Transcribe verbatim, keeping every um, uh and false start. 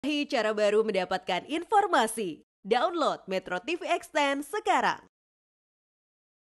Cara baru mendapatkan informasi. Download Metro T V Extend sekarang.